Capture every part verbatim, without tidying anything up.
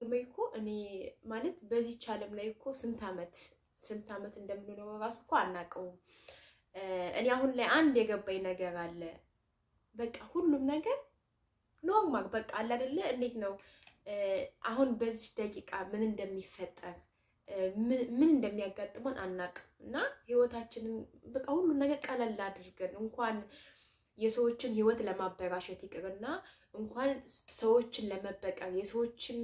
መይኮ እኔ ማለት በዚህ ቻለም ላይ እኮ ስንት አመት ስንት አመት እንደምንኖር ራሱ እኮ አናቀው እኔ አሁን ላይ አንድ የገባኝ ነገር አለ በቃ ሁሉም ነገር ኖርማል በቃ አለ አይደለ እንዴት ነው አሁን በዚህ ደቂቃ ምን እንደሚፈጠር ምን እንደሚያጋጥመን አናቅምና ህይወታችንን በቃ ሁሉ ነገር ቀለል አድርገን እንኳን የሰዎችን ህይወት ለማበራሸት ይቅርና እንኳን ሰዎችን ለመበቀር የሰዎችን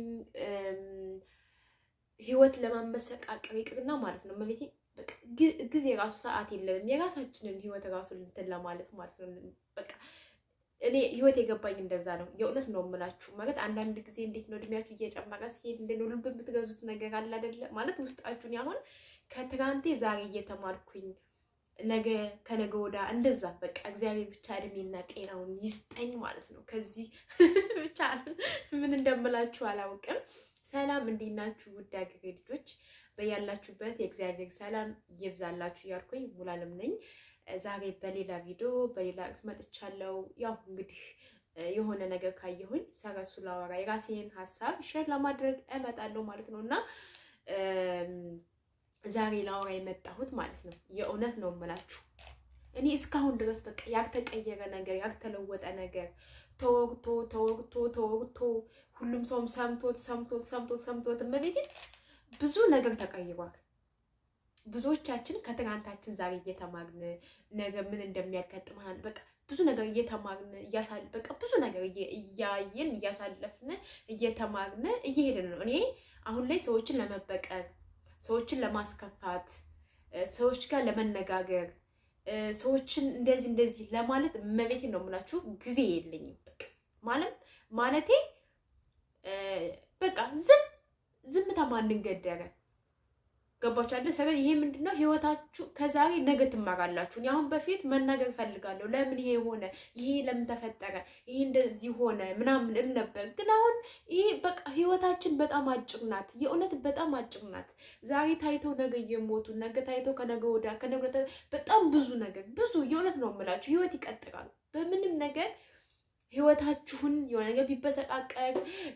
ህይወት ለማመሰቃቀር ይቅርና ማለት ነው መቤቴ በቃ ጊዜ ራሱ ሰዓት የለንም የራሳችንን ህይወት ራሱ እንትን ለማለት ማለት ነው በቃ እኔ ህይወት የገባኝ እንደዛ ነው የእውነት ነው የምላችሁ ማለት አንዳንድ ጊዜ እንዴት ነው እድሜያችሁ እየጨመረ ሲሄድ እንደው ልብ የምትገዙት ነገር አለ አይደለ ማለት ውስጣችሁን ያሁን ከትራንቴ ዛሬ እየተማርኩኝ ነገ ከነገ ወዳ እንደዛ በቃ እግዚአብሔር ብቻ እድሜና ጤናውን ይስጠኝ ማለት ነው ከዚህ ብቻ ምን እንደምላችሁ አላውቅም ሰላም እንዲናችሁ ውድ አገሬ ልጆች በያላችሁበት የእግዚአብሔር ሰላም ይብዛላችሁ ያርኩኝ ሙላለም ነኝ ዛሬ በሌላ ቪዲዮ በሌላ ርዕስ መጥቻለሁ ያው እንግዲህ የሆነ ነገር ካየሁኝ ሰራሱ ላወራ የራሴን ሐሳብ ሼር ለማድረግ እመጣለሁ ማለት ነውና ዛሬ ላወራ የመጣሁት ማለት ነው የእውነት ነው የምላችሁ እኔ እስካሁን ድረስ በቃ ያልተቀየረ ነገር ያልተለወጠ ነገር ተወርቶ ተወርቶ ተወርቶ ሁሉም ሰው ሰምቶት ሰምቶት ሰምቶት ሰምቶት መቤቴ ብዙ ነገር ተቀይሯል ብዙዎቻችን ከትራንታችን ዛሬ እየተማርን ነገር ምን እንደሚያጋጥመን በቃ ብዙ ነገር እየተማርን እያሳል በቃ ብዙ ነገር እያየን እያሳለፍን እየተማርን እየሄድን ነው እኔ አሁን ላይ ሰዎችን ለመበቀል ሰዎችን ለማስከፋት ሰዎች ጋር ለመነጋገር ሰዎችን እንደዚህ እንደዚህ ለማለት መቤቴ ነው የምላችሁ ጊዜ የለኝም በቃ ማለት ማለቴ በቃ ዝም ዝምታ ማንን ገደረ ገባችሁ አይደል ሰገ ይሄ ምንድነው ህይወታችሁ ከዛሬ ነገ ትማራላችሁ አሁን በፊት መናገር ፈልጋለሁ ለምን ይሄ ሆነ ይሄ ለምን ተፈጠረ ይሄ እንደዚህ ሆነ ምናምን እል ነበር ግን አሁን ይሄ በቃ ህይወታችን በጣም አጭር ናት የእውነት በጣም አጭር ናት ዛሬ ታይቶ ነገ የሞቱ ነገ ታይቶ ከነገ ወዳ ከነገ በጣም ብዙ ነገር ብዙ የእውነት ነው የምላችሁ ህይወት ይቀጥላል በምንም ነገር ህይወታችሁን የሆነ ነገር ቢበሰቃቀር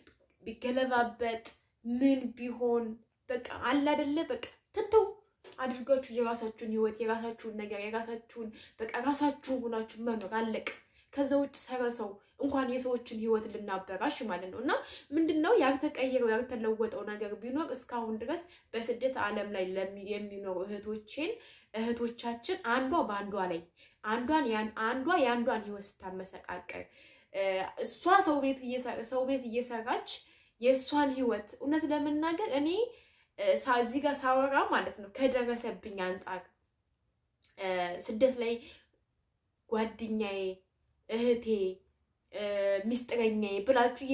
ቢገለባበጥ ምን ቢሆን በቃ አለ አይደለ በቃ ተተው አድርጋችሁ የራሳችሁን ህይወት የራሳችሁን ነገር የራሳችሁን በቃ ራሳችሁ ሆናችሁ መኖር አለቀ ከዛው ሰረሰው እንኳን የሰዎችን ህይወት ልናበራሽ ማለት ነውና ምንድነው ያልተቀየረው ያልተለወጠው ነገር ቢኖር እስካሁን ድረስ በስደት ዓለም ላይ የሚኖሩ እህቶችን እህቶቻችን አንዷ ባንዷ ላይ አንዷን ያን አንዷ ያንዷን ህይወት ታመሰቃቀር እሷ ሰው ቤት እየሰራ ሰው ቤት እየሰራች የሷን ህይወት እውነት ለምናገር እኔ እዚህ ጋር ሳወራ ማለት ነው ከደረሰብኝ አንጣር ስደት ላይ ጓደኛዬ እህቴ ሚስጥረኛዬ ብላችሁ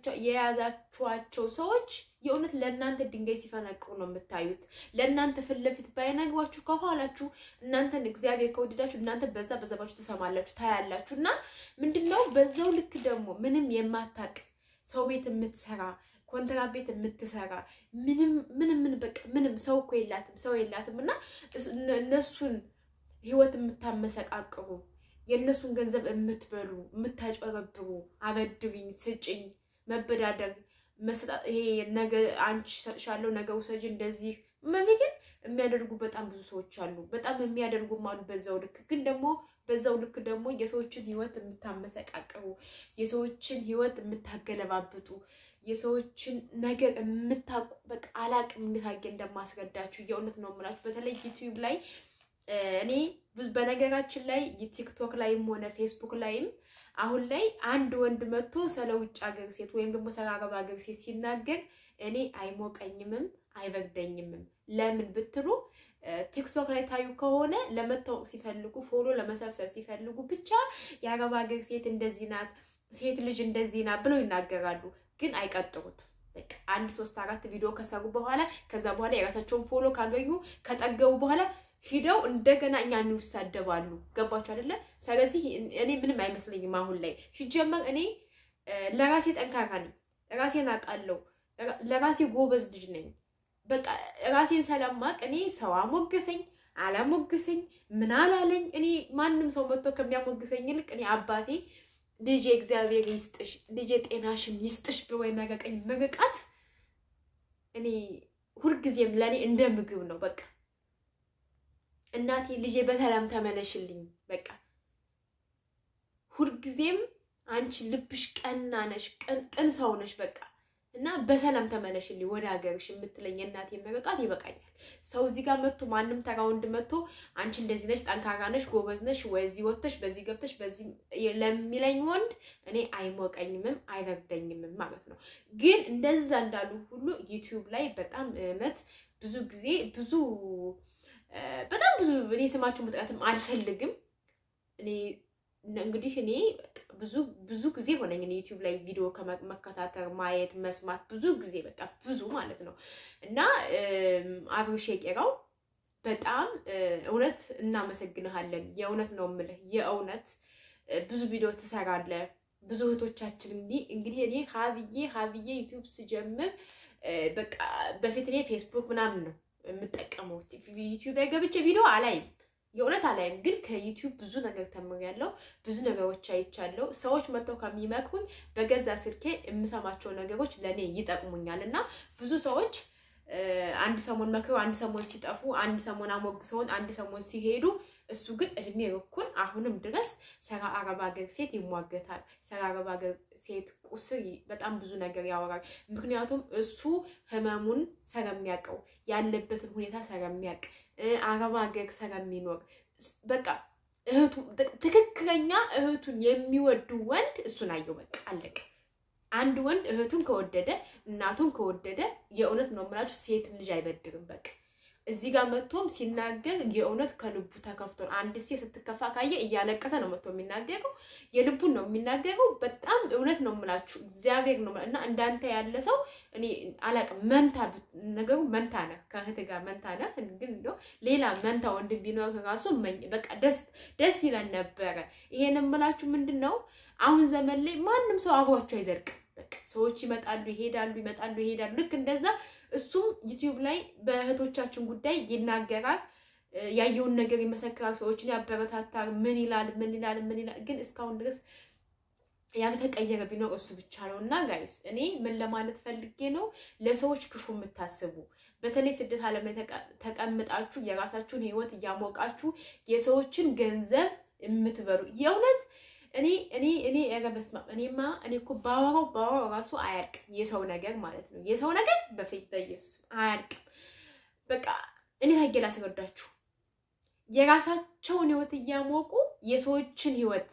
የያዛችኋቸው ሰዎች የእውነት ለእናንተ ድንጋይ ሲፈነቅሩ ነው የምታዩት ለእናንተ ፍለፊት ባይነግሯችሁ ከኋላችሁ እናንተን እግዚአብሔር ከወደዳችሁ እናንተ በዛ በዛባችሁ ተሰማላችሁ ታያላችሁና ምንድነው በዛው ልክ ደግሞ ምንም የማታቅ ሰው ቤት የምትሰራ ኮንትራት ቤት የምትሰራ ምንም ምንም ምን በቃ ምንም ሰው እኮ የላትም ሰው የላትምና እነሱን ህይወት የምታመሰቃቅሩ የነሱን ገንዘብ የምትበሉ የምታጨረብሩ አበድሪኝ ስጭኝ መበዳደር መስጠት ይሄ ነገ አንቺ ሰጥሻለሁ ነገ ውሰጂ እንደዚህ መቤት የሚያደርጉ በጣም ብዙ ሰዎች አሉ በጣም የሚያደርጉ ማለት በዛው ልክ ግን ደግሞ በዛው ልክ ደግሞ የሰዎችን ህይወት የምታመሰቃቅሩ የሰዎችን ህይወት የምታገለባብጡ የሰዎችን ነገር የምታቁ በቃ አላቅም እንታገ እንደማስረዳችሁ የእውነት ነው የምላችሁ በተለይ ዩቲዩብ ላይ እኔ በነገራችን ላይ ቲክቶክ ላይም ሆነ ፌስቡክ ላይም አሁን ላይ አንድ ወንድ መጥቶ ስለውጭ ሀገር ሴት ወይም ደግሞ ሰራገባ ሀገር ሴት ሲናገር እኔ አይሞቀኝም አይበርደኝም ለምን ብትሩ ቲክቶክ ላይ ታዩ ከሆነ ለመታወቅ ሲፈልጉ ፎሎ ለመሰብሰብ ሲፈልጉ ብቻ የአረብ ሀገር ሴት እንደዚህ ናት ሴት ልጅ እንደዚህ ናት ብለው ይናገራሉ ግን አይቀጥሩት በቃ አንድ ሶስት አራት ቪዲዮ ከሰሩ በኋላ ከዛ በኋላ የራሳቸውን ፎሎ ካገኙ ከጠገቡ በኋላ ሂደው እንደገና እኛን ይሳደባሉ ገባችሁ አይደለ ስለዚህ እኔ ምንም አይመስለኝም አሁን ላይ ሲጀመር እኔ ለራሴ ጠንካራ ነኝ ራሴን አቃለው ለራሴ ጎበዝ ልጅ ነኝ በቃ ራሴን ሰላማቅ እኔ ሰው አሞገሰኝ አላሞገሰኝ ምን አላለኝ እኔ ማንንም ሰው መጥቶ ከሚያሞገሰኝ ይልቅ እኔ አባቴ ልጅ እግዚአብሔር ይስጥሽ ልጅ ጤናሽን ይስጥሽ ብሎ የመረቀኝ መረቃት እኔ ሁሉ ጊዜም ለኔ እንደ ምግብ ነው በቃ እናቴ ልጄ በሰላም ተመለሽልኝ በቃ ሁሉ ጊዜም አንቺ ልብሽ ቀና ነሽ ቅን ሰው ነሽ በቃ እና በሰላም ተመለሽልኝ ወደ ሀገርሽ የምትለኝ እናቴ መረቃት ይበቃኛል ሰው እዚህ ጋር መጥቶ ማንንም ተራውንድ መጥቶ አንቺ እንደዚህ ነሽ ጠንካራ ነሽ ጎበዝ ነሽ ወይዚህ ወጥተሽ በዚህ ገብተሽ በዚህ ለሚለኝ ወንድ እኔ አይሞቀኝም አይረግደኝም ማለት ነው ግን እንደዛ እንዳሉ ሁሉ ዩቲዩብ ላይ በጣም እነት ብዙ ጊዜ ብዙ በጣም ብዙ እኔ ስማቸው መጥራትም አልፈልግም እኔ እንግዲህ እኔ ብዙ ብዙ ጊዜ ሆነኝ እኔ ዩቲዩብ ላይ ቪዲዮ ከመከታተል ማየት መስማት ብዙ ጊዜ በቃ ብዙ ማለት ነው እና አብርሽ የቄራው በጣም እውነት እናመሰግንሃለን የእውነት ነው የምልህ የእውነት ብዙ ቪዲዮ ትሰራለህ ብዙ እህቶቻችን እንግዲህ እንግዲህ እኔ ሀብዬ ሀብዬ ዩቲዩብ ስጀምር በቃ በፊት እኔ ፌስቡክ ምናምን ነው የምጠቀመው ዩቲዩብ ላይ ገብቼ ቪዲዮ አላይም የእውነት አላይም ግን ከዩቲዩብ ብዙ ነገር ተምሬያለሁ ብዙ ነገሮች አይቻለሁ ሰዎች መተው ከሚመክሩኝ በገዛ ስልኬ የምሰማቸው ነገሮች ለኔ ይጠቅሙኛልና ብዙ ሰዎች አንድ ሰሞን መክረው አንድ ሰሞን ሲጠፉ አንድ ሰሞን አሞግሰውን አንድ ሰሞን ሲሄዱ እሱ ግን እድሜ ርኩን አሁንም ድረስ ሰራ አረብ ሀገር ሴት ይሟገታል ሰራ አረብ ሀገር ሴት ቁስል በጣም ብዙ ነገር ያወራል ምክንያቱም እሱ ህመሙን ሰረሚያቀው ያለበትን ሁኔታ ሰረሚያቅ አረብ ሀገር ሰረሚኖር በቃ እህቱ ትክክለኛ እህቱን የሚወዱ ወንድ እሱን አየው በቃ አለቀ አንድ ወንድ እህቱን ከወደደ እናቱን ከወደደ የእውነት ነው ማለት ሴት ልጅ አይበድርም በቃ እዚህ ጋር መጥቶም ሲናገር የእውነት ከልቡ ተከፍቶ አንድ ሴት ስትከፋ ካየ እያለቀሰ ነው መጥቶ የሚናገረው የልቡን ነው የሚናገረው በጣም እውነት ነው ማለት እግዚአብሔር ነው እና እንዳንተ ያለ ሰው እኔ አላቅም መንታ ነገሩ መንታ ነው ከእህት ጋር መንታ ነው ግን እንደው ሌላ መንታ ወንድ ቢኖር ራሱ በቃ ደስ ደስ ይላል ነበር ይሄንን ማለት ምንድነው አሁን ዘመን ላይ ማንንም ሰው አብሯቸው አይዘልቅ በቃ ሰዎች ይመጣሉ ይሄዳሉ ይመጣሉ ይሄዳሉ ልክ እንደዛ እሱም ዩቲዩብ ላይ በእህቶቻችን ጉዳይ ይናገራል ያየውን ነገር ይመሰክራል ሰዎችን ያበረታታል ምን ይላል ምን ይላል ምን ይላል ግን እስካሁን ድረስ ያልተቀየረ ቢኖር እሱ ብቻ ነውና ጋይስ እኔ ምን ለማለት ፈልጌ ነው ለሰዎች ክፉ የምታስቡ በተለይ ስደት ዓለም ላይ ተቀምጣችሁ የራሳችሁን ህይወት ያሞቃችሁ የሰዎችን ገንዘብ የምትበሩ የእውነት እኔ እኔ እኔ ያገበስማ እኔማ እኔ እኮ ባወራው ባወራው ራሱ አያልቅ የሰው ነገር ማለት ነው የሰው ነገር በፊት በኢየሱስ አያልቅ በቃ እኔ ታገላ አስረዳችሁ የራሳቸውን ህይወት ያሞቁ የሰዎችን ህይወት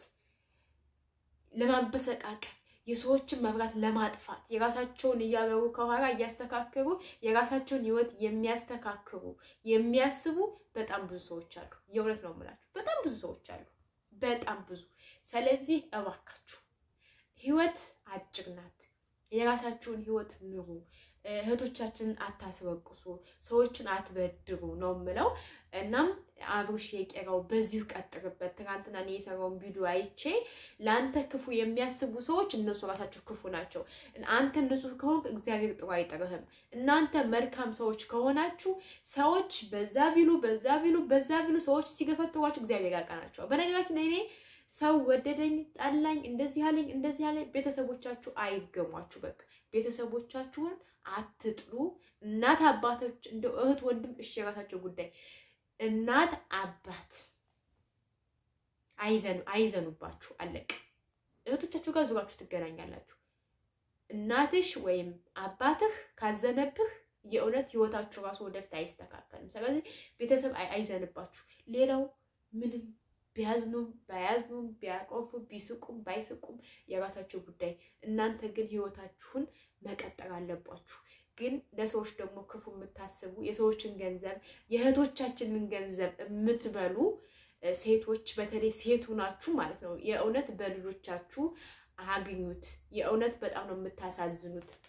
ለማበሰቃቀ የሰዎችን መብራት ለማጥፋት የራሳቸውን ያበሩ ከኋላ ያስተካክሩ የራሳቸውን ህይወት የሚያስተካክሩ የሚያስቡ በጣም ብዙ ሰዎች አሉ የእውነት ነው የምላችሁ በጣም ብዙ ሰዎች አሉ በጣም ብዙ ስለዚህ እባካችሁ ህይወት አጭር ናት የራሳችሁን ህይወት ኑሩ እህቶቻችንን አታስወቅሱ ሰዎችን አትበድሩ ነው የምለው እናም አብርሽ የቄራው በዚሁ ቀጥርበት ትናንትና ነው የሰራውን ቪዲዮ አይቼ ላንተ ክፉ የሚያስቡ ሰዎች እነሱ ራሳቸው ክፉ ናቸው አንተ ንጹህ ከሆንክ እግዚአብሔር ጥሩ አይጠርህም እናንተ መልካም ሰዎች ከሆናችሁ ሰዎች በዛ ቢሉ በዛ ቢሉ በዛ ቢሉ ሰዎች ሲገፈትሯችሁ እግዚአብሔር ያቃናቸው በነገራችን ላይ እኔ ሰው ወደደኝ ጣላኝ እንደዚህ ያለኝ እንደዚህ ያለኝ ቤተሰቦቻችሁ አይገሟችሁ በቃ ቤተሰቦቻችሁን አትጥሉ እናት አባቶች እንደው እህት ወንድም እሺ ራሳቸው ጉዳይ እናት አባት አይዘኑ አይዘኑባችሁ አለቅ እህቶቻችሁ ጋር ዙራችሁ ትገናኛላችሁ እናትሽ ወይም አባትህ ካዘነብህ የእውነት ህይወታችሁ ራሱ ወደፊት አይስተካከልም ስለዚህ ቤተሰብ አይዘንባችሁ ሌላው ምንም ቢያዝኑ ባያዝኑ ቢያቆፉ ቢስቁም ባይስቁም የራሳቸው ጉዳይ እናንተ ግን ህይወታችሁን መቀጠል አለባችሁ ግን ለሰዎች ደግሞ ክፉ የምታስቡ የሰዎችን ገንዘብ የእህቶቻችንን ገንዘብ የምትበሉ ሴቶች በተለይ ሴቱ ናችሁ ማለት ነው የእውነት በልጆቻችሁ አግኙት የእውነት በጣም ነው የምታሳዝኑት